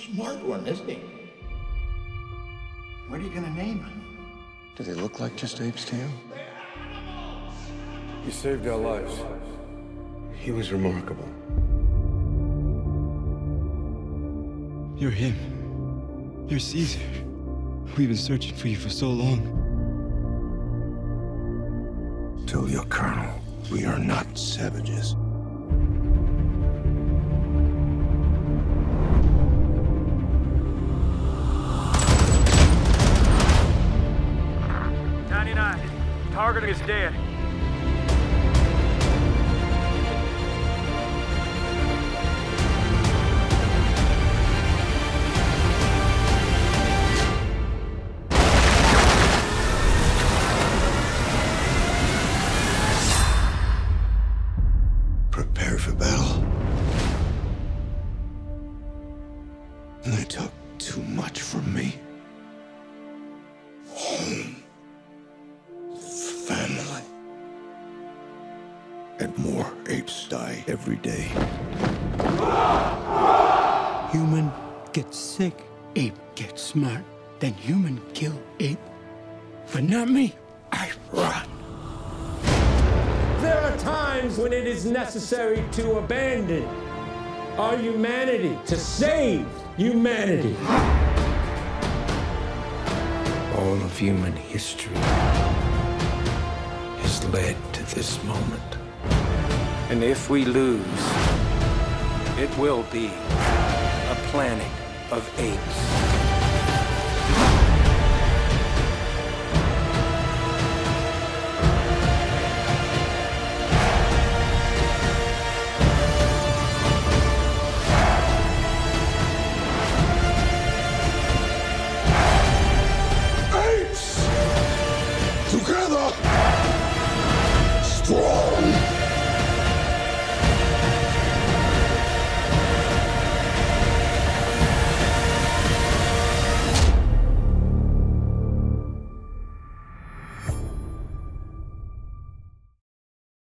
smart one, isn't he? What are you gonna name him? Do they look like just apes to you? He saved our lives. He was remarkable. You're him. You're Caesar. We've been searching for you for so long. Tell your colonel, we are not savages. Target is dead. Prepare for battle. They took too much from me. Home. Family. And more apes die every day. Human gets sick, ape gets smart. Then human kill ape. But not me. I run. There are times when it is necessary to abandon our humanity, to save humanity. All of human history has led to this moment. And if we lose, it will be a planet of apes.